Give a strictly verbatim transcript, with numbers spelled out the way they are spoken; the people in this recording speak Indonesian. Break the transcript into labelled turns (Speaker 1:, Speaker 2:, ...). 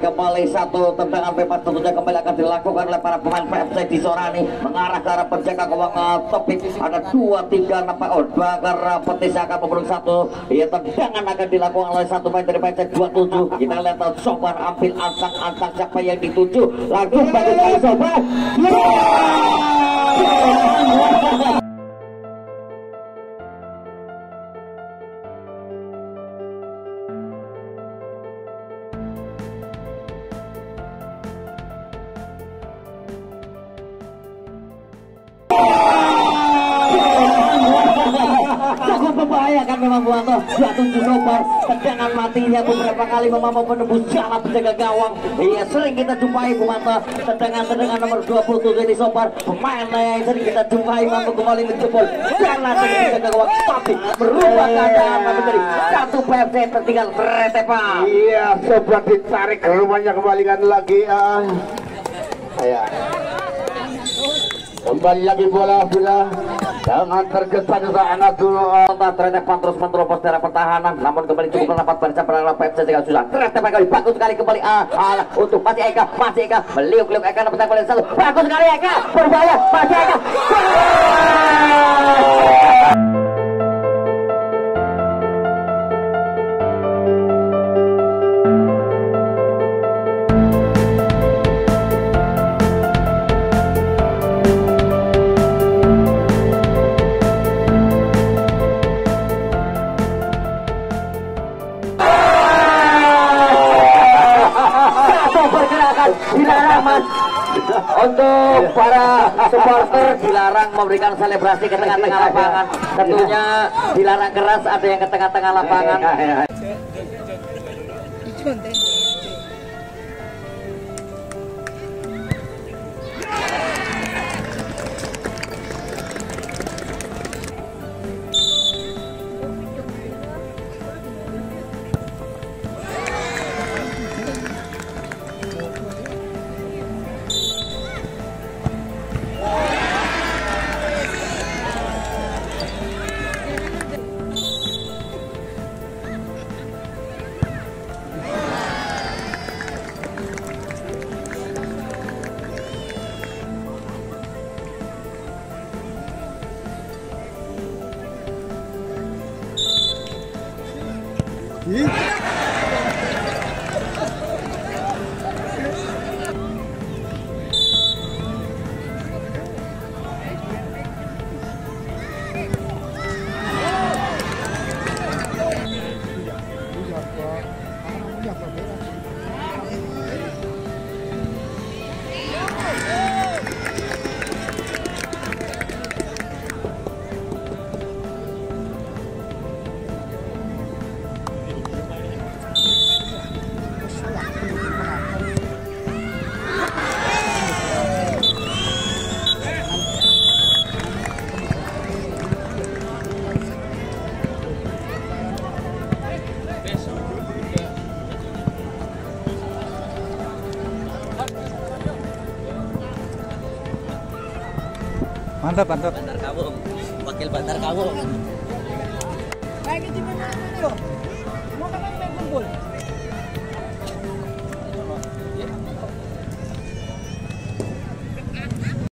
Speaker 1: Kembali satu tendangan bebas tentunya kembali akan dilakukan oleh para pemain P F C di Sorani mengarah ke arah penjaga gawang Topik. Ada dua tiga nampak oh Bagar Petis akan memburung satu. Ya, tendangan akan dilakukan oleh satu pemain dari P F C dua puluh tujuh. Kita lihat Sobar ambil antang-antang siapa yang dituju. Langsung bagi kali Sobar. Cukup membahayakan memang Buanto. dua puluh tujuh Sobar, tendangan matinya beberapa kali memang menembus jalan penjaga gawang. Iya, sering kita jumpai Buanto tendangan-tendangan nomor dua puluh tujuh di Sobar, pemain yang sering kita jumpai mampu kembali menjebol jalan penjaga gawang, tapi berubah keadaan menjadi satu P F C tertinggal Retepa.
Speaker 2: Iya, Sobar ditarik ke rumahnya, kembalikan lagi. Uh, ya. Kembali lagi bola sudah. Jangan tergesa sana dulu.
Speaker 1: Retepa terus menerobos daerah pertahanan, namun kembali cukup rapat barisan perlawanan P F C juga susah. Retepa kali bagus sekali kembali. Ah, alah, untuk masih Eka, masih Eka meliuk-liuk Eka dapat kembali satu. Bagus sekali Eka, berbahaya masih Eka. Dilarang mas untuk para supporter, dilarang memberikan selebrasi ke tengah-tengah lapangan. Tentunya dilarang keras ada yang ke tengah-tengah lapangan.
Speaker 3: Mantap, mantap.
Speaker 1: Bandar Kawung, wakil Bandar Kawung.
Speaker 4: Kayak gitu benar. Mau kan main kumpul.